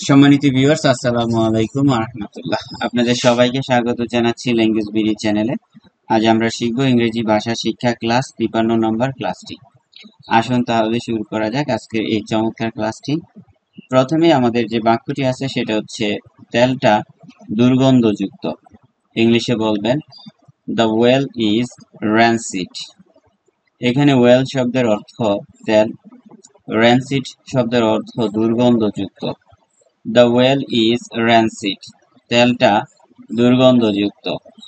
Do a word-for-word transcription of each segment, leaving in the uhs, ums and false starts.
সম্মানিত ভিউয়ার্স, আসসালামু আলাইকুম ওয়া রাহমাতুল্লাহ। আপনাদের সবাইকে স্বাগত জানাচ্ছি ল্যাঙ্গুয়েজ বিডি চ্যানেলে। আজ আমরা শিখব ইংরেজি ভাষা শিক্ষা ক্লাস তিপ্পান্ন নম্বর ক্লাসটি। আসুন তাহলে শুরু করা যাক আজকের এই চমৎকার ক্লাসটি। প্রথমে আমাদের যে বাক্যটি আছে সেটা হচ্ছে তেলটা দুর্গন্ধযুক্ত। ইংলিশে বলবেন দ্য ওয়েল ইজ র্যান্সিড। এখানে ওয়েল শব্দের অর্থ তেল, র্যান্সিড শব্দের অর্থ দুর্গন্ধযুক্ত। দ্য ওয়েল ইজ র্যান্সিড, তেলটা দুর্গন্ধযুক্ত।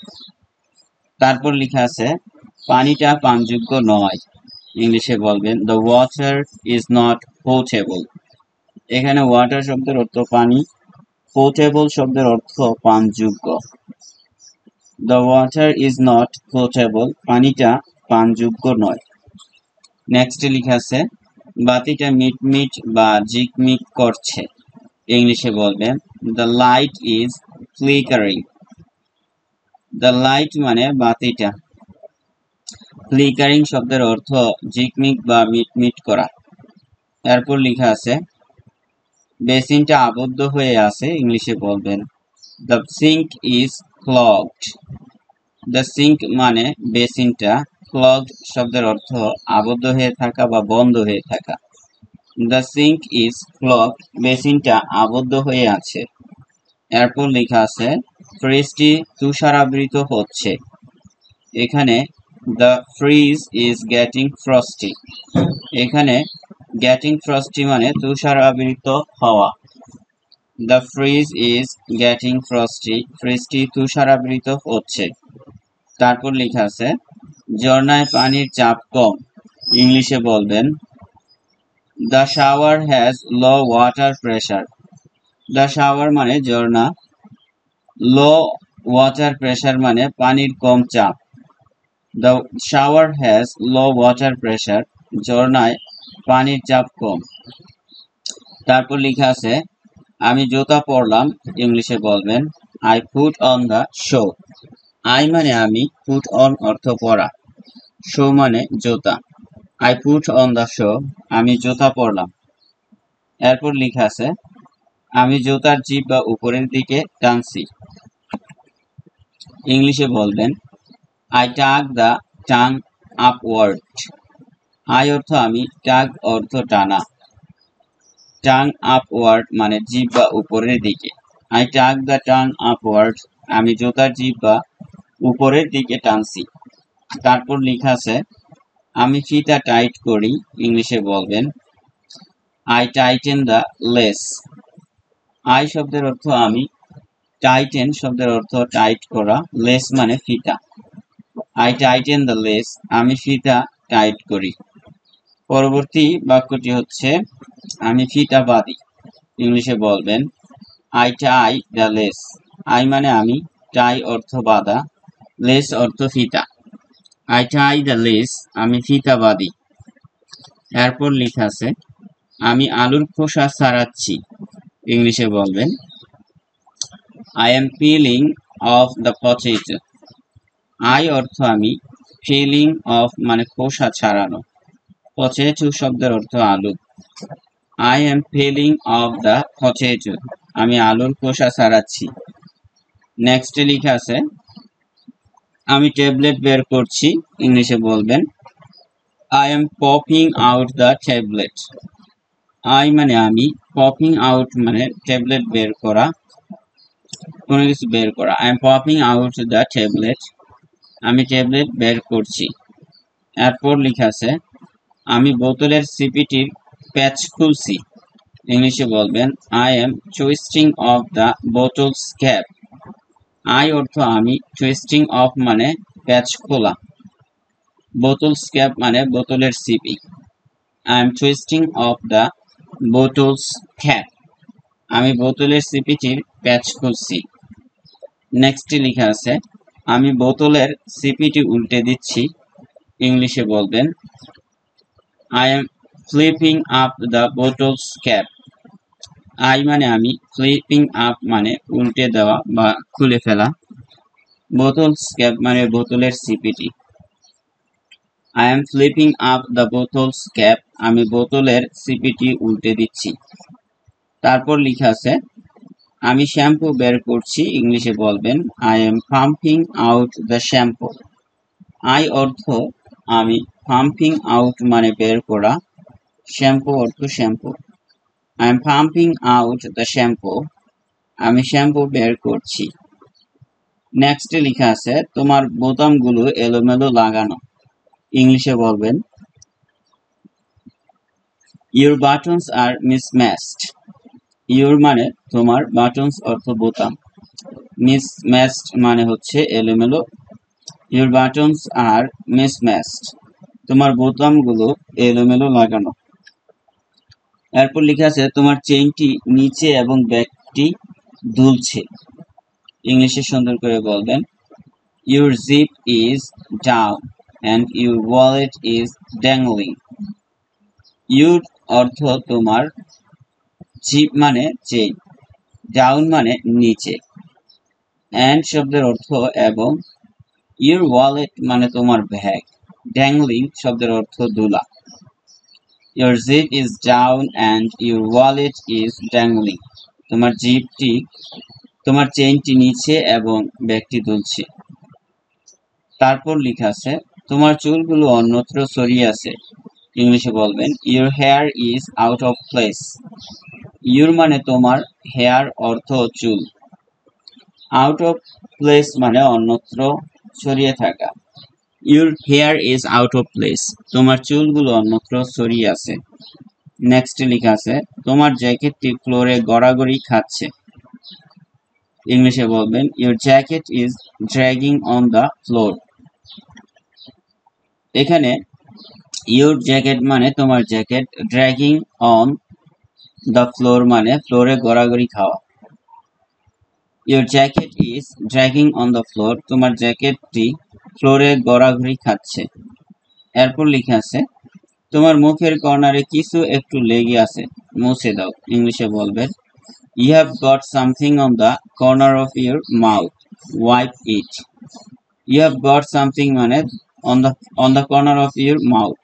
তারপর লেখা আছে পানিটা পানযোগ্য নয়। ইংলিশে বলবেন the water is not portable. এখানে ওয়াটার শব্দের অর্থ পানি, পোর্টেবল শব্দের অর্থ পানযোগ্য। The water is not portable, পানিটা পানযোগ্য নয়। নেক্সটে লেখা আছে বাতিটা মিটমিট বা ঝিকমিক করছে। ইংলিশে বলবেন the light is flickering. The light মানে বাতিটা, ফ্লিকারিং শব্দের অর্থ ঝিকমিক বা মিটমিট করা। এরপর লেখা আছে বেসিনটা আবদ্ধ হয়ে আছে। ইংলিশে বলবেন the sink is clogged. The sink মানে বেসিনটা, ক্লগড শব্দের অর্থ আবদ্ধ হয়ে থাকা বা বন্ধ হয়ে থাকা। দ্য সিঙ্ক ইজ ক্লগড, বেসিনটা আবদ্ধ হয়ে আছে। এরপর লেখা আছে ফ্রিজটি তুষারাবৃত হচ্ছে। এখানে the fridge is getting frosty. এখানে গেটিং ফ্রস্টি মানে তুষারাবৃত হওয়া। The fridge is getting frosty, ফ্রিজটি তুষারাবৃত হচ্ছে। তারপর লেখা আছে ঝর্ণায় পানির চাপ কম। ইংলিশে বলবেন the shower has low water pressure. The shower মানে ঝর্ণা, লো ওয়াটার প্রেশার মানে পানির কম চাপ। The shower has low water pressure, ঝর্ণায় পানির চাপ কম। তারপর লেখা আছে আমি জুতা পরলাম। ইংলিশে বলবেন I put on the shoe. I মানে আমি, পুট অন অর্থ পরা, শো মানে জুতা। I put on the shoe, আমি জুতা পরলাম। এরপর লেখা আছে আমি জুতার জিভ বা উপরের দিকে টানছি। ইংলিশে বলবেন I tug the tongue upward. I অর্থ আমি, টাগ অর্থ টানা। টাং আপওয়ার্ড মানে জিভ বা উপরের দিকে। I tug the tongue upward, আমি জুতার জিভ বা উপরের দিকে টানছি। তারপর লেখা আছে আমি ফিতা টাইট করি। ইংলিশে বলবেন I tighten the lace. I শব্দের অর্থ আমি, টাইটেন শব্দের অর্থ টাইট করা, লেস মানে ফিতা। আই টাইটেন দ্য লেস, আমি ফিতা টাইট করি। পরবর্তী বাক্যটি হচ্ছে আমি ফিতা বাঁধি। ইংলিশে বলবেন I tie the lace. I মানে আমি, টাই অর্থ বাঁধা, লেস অর্থ ফিতা। আই টাই দ্য লেস, আমি ফিতা বাঁধি। এরপর লেখা আছে আমি আলুর খোসা ছাড়াচ্ছি। ইংলিশে বলবেন I am peeling off the potato. I অর্থ আমি, পিলিং অফ মানে খোসা ছাড়ানো, পটেটো শব্দের অর্থ আলু। I am peeling off the potato, আমি আলুর খোসা ছাড়াচ্ছি। নেক্সটে লেখা আছে আমি ট্যাবলেট বের করছি। ইংলিশে বলবেন I am popping out the tablet. I মানে আমি, পপিং আউট মানে ট্যাবলেট বের করা, কোনো কিছু বের করা। I am popping out the tablet, আমি ট্যাবলেট বের করছি। এরপর লেখা আছে আমি বোতলের সিপিটির প্যাচ খুলছি। ইংলিশে বলবেন I am twisting off the bottle's cap. I অর্থ আমি, টুইস্টিং অফ মানে প্যাচ খোলা, বোতলস ক্যাপ মানে বোতলের সিপি। I am twisting off the bottle's cap, আমি বোতলের সিপিটির প্যাচ খুলছি। নেক্সটে লেখা আছে আমি বোতলের সিপিটি উল্টে দিচ্ছি। ইংলিশে বলবেন I am flipping up the bottle's cap. I মানে আমি, ফ্লিপিং আপ মানে উল্টে দেওয়া বা খুলে ফেলা, বোতলস ক্যাপ মানে বোতলের সিপিটি। I am flipping up the bottle's cap, আমি বোতলের সিপিটি উল্টে দিচ্ছি। তারপর লেখা আছে আমি শ্যাম্পু বের করছি, ইংলিশে বলবেন I am pumping out the shampoo. I অর্থ আমি, পাম্পিং আউট মানে বের করা, শ্যাম্পু অর্থ shampoo. I am pumping out the shampoo, আমি শ্যাম্পু বের করছি। নেক্সটে লেখা আছে তোমার বোতামগুলো এলোমেলো লাগানো, ইংলিশে বলবেন your buttons are mismatched. Your মানে তোমার, বাটনস অর্থ বোতাম, মিসম্যাচড মানে হচ্ছে এলোমেলো। ইউর বাটনস আর মিসম্যাচড, তোমার বোতামগুলো এলোমেলো লাগানো। এরপর লেখা আছে তোমার চেইনটি নিচে এবং ব্যাগটি দুলছে, ইংলিশে সুন্দর করে বলবেন your zip is down and your wallet is dangling. Your অর্থ তোমার, জিপ মানে চেইন, ডাউন মানে নিচে, অ্যান্ড শব্দের অর্থ এবং, ইউর ওয়ালেট মানে তোমার ব্যাগ, ড্যাংলিং শব্দের অর্থ দুলা। Your zip is down and your wallet is dangling, তোমার জিপটি, তোমার চেইনটি নিচে এবং ব্যাগটি দুলছে। তারপর লেখা আছে তোমার চুলগুলো অন্যত্র ছড়িয়ে আছে, ইংলিশে বলবেন your hair is out of place. Your মানে তোমার, হেয়ার অর্থ চুল, আউট অফ প্লেস মানে অন্যত্র ছড়িয়ে থাকা। Your hair is out of place, তোমার চুলগুলো অন্যত্র ছড়িয়ে আছে। নেক্সট লেখা আছে তোমার জ্যাকেটটি ফ্লোরে গড়াগড়ি খাচ্ছে, ইংলিশে বলবেন your jacket is dragging on the floor. এখানে ইউর জ্যাকেট মানে তোমার jacket, dragging on the floor মানে ফ্লোরে গড়াগড়ি খাওয়া। Your jacket is dragging on the floor, তোমার জ্যাকেটটি ফ্লোরে গড়াগড়ি খাচ্ছে। এরপর লেখা আছে তোমার মুখের কর্নারে কিছু একটু লেগে আছে, মুছে দাও, ইংলিশে বলবেন you have got something on the corner of your mouth, wipe it. You have got something মানে on the on the corner of your mouth,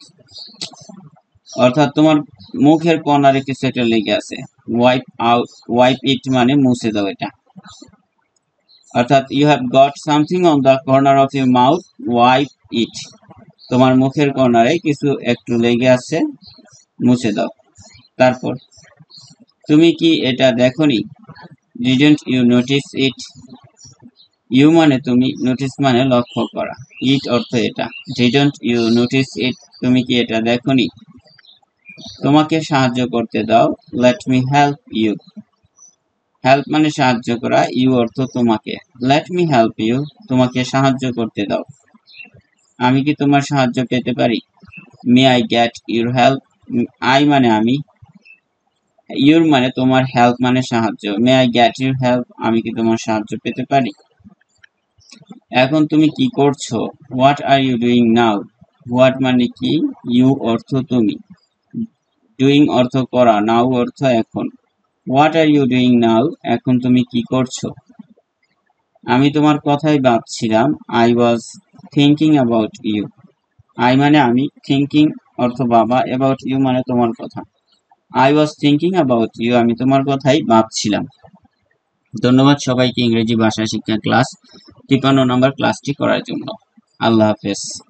অর্থাৎ তোমার মুখের কর্নারে কিছু একটা লেগে আছে। ওয়াইপ আউট, ওয়াইপ ইট মানে মুছে দাও এটা, অর্থাৎ you have got something on the corner of your mouth, wipe it, তোমার মুখের কর্নারে কিছু একটু লেগে আছে, মুছে দাও। তারপর তুমি কি এটা দেখোনি, didn't you notice it. You মানে তুমি, নোটিস মানে লক্ষ্য করা, ইট অর্থ এটা, ডিডন্ট ইউ নোটিস ইট, তুমি কি এটা দেখোনি। তোমাকে সাহায্য করতে দাও, let me help you. Help মানে সাহায্য করা, ইউ অর্থ তোমাকে, লেট মি হেল্প ইউ, তোমাকে সাহায্য করতে দাও। আমি কি তোমার সাহায্য পেতে পারি, may I get your help. I মানে আমি, ইউর মানে তোমার, হেল্প মানে সাহায্য, may I get your help, আমি কি তোমার সাহায্য পেতে পারি। এখন তুমি কি করছো, what are you doing now. What মানে কি, ইউ অর্থ তুমি, ডুইং অর্থ করা, নাও অর্থ এখন। What are you doing now, এখন তুমি কি করছো। আমি তোমার কথাই ভাবছিলাম, I was thinking about you. I মানে আমি, থিঙ্কিং অর্থ ভাবা, অ্যাবাউট ইউ মানে তোমার কথা। I was thinking about you, আমি তোমার কথাই ভাবছিলাম। ধন্যবাদ সবাইকে ইংরেজি ভাষা শিক্ষা ক্লাস তিপ্পান্ন নম্বর ক্লাসটি করার জন্য। আল্লাহ হাফেজ।